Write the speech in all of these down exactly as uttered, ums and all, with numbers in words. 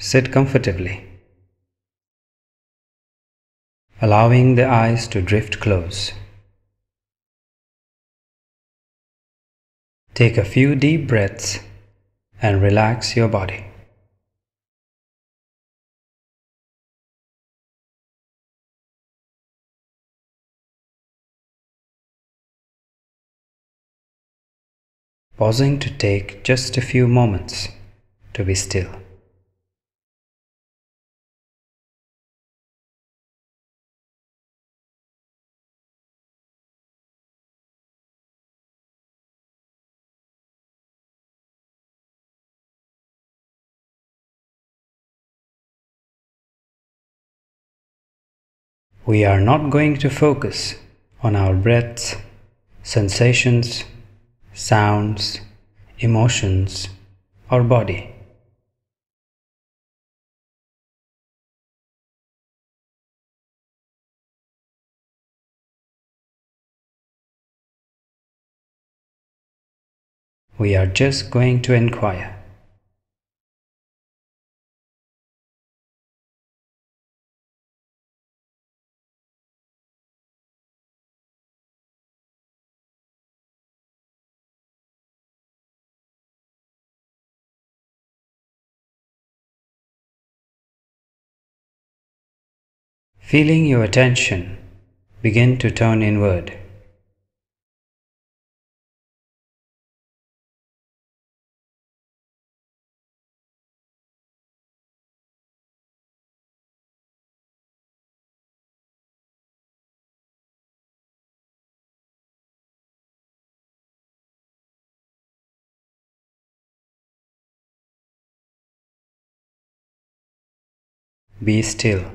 Sit comfortably, allowing the eyes to drift close. Take a few deep breaths and relax your body. Pausing to take just a few moments to be still. We are not going to focus on our breaths, sensations, sounds, emotions, or body. We are just going to inquire. Feeling your attention begin to turn inward. Be still.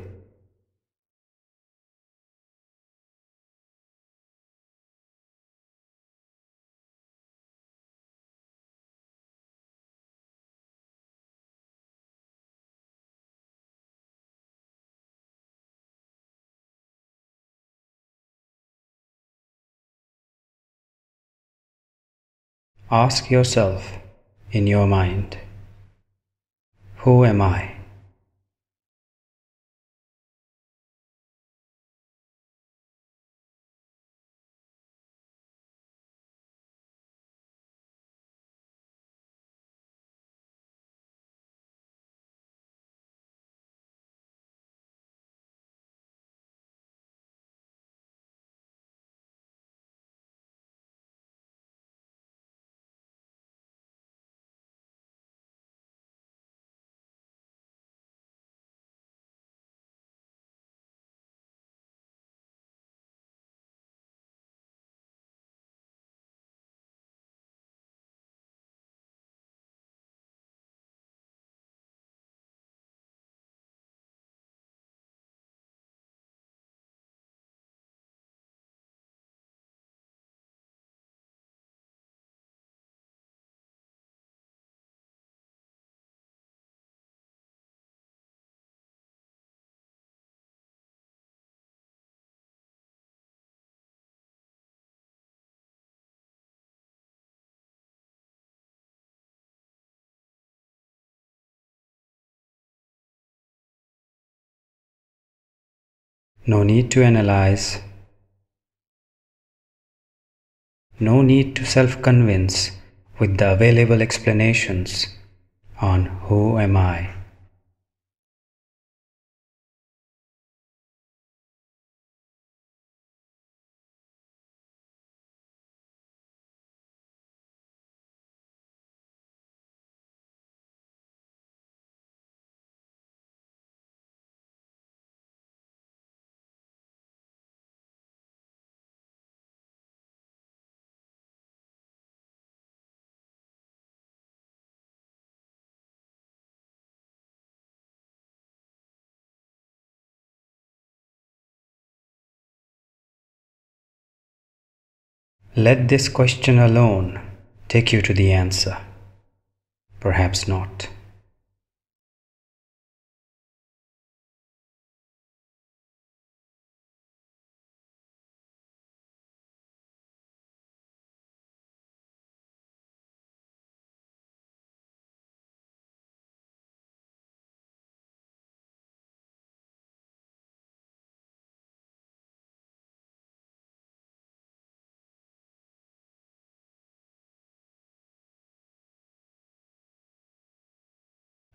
Ask yourself in your mind, who am I? No need to analyze. No need to self-convince with the available explanations on who am I. Let this question alone take you to the answer. Perhaps not.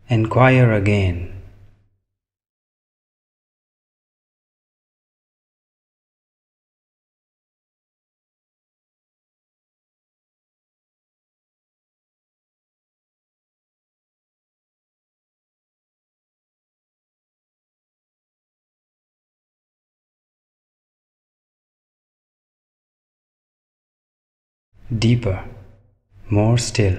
Enquire again. Deeper, more still.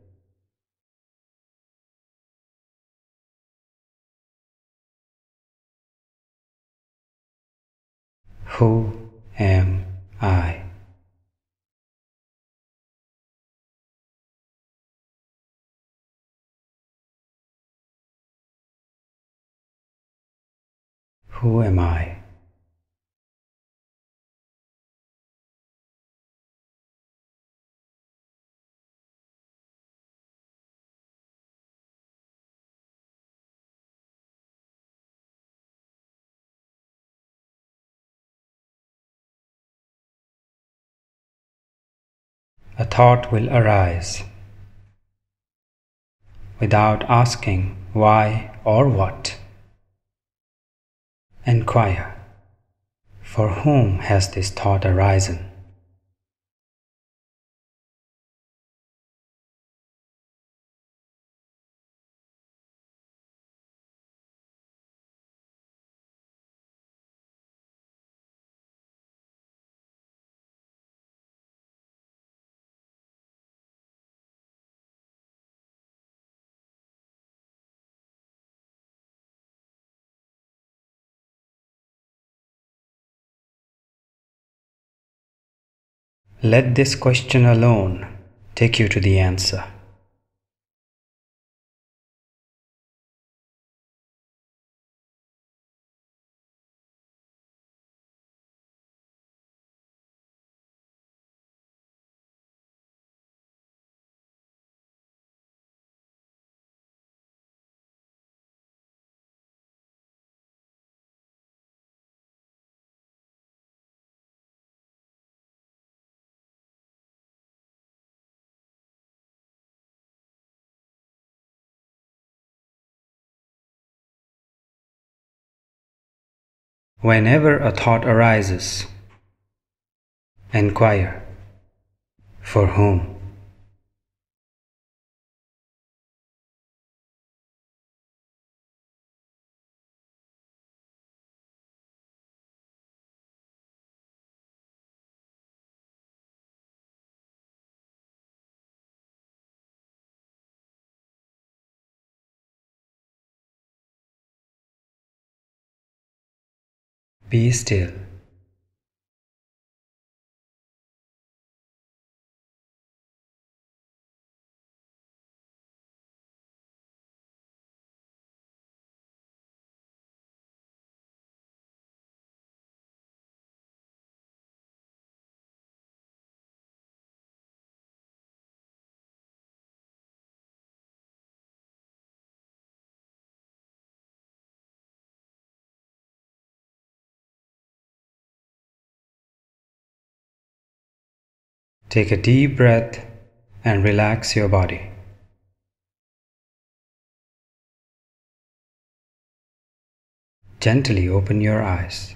Who am I? Who am I? A thought will arise without asking why or what. Enquire, for whom has this thought arisen? Let this question alone take you to the answer. Whenever a thought arises, enquire, for whom? Be still. Take a deep breath and relax your body. Gently open your eyes.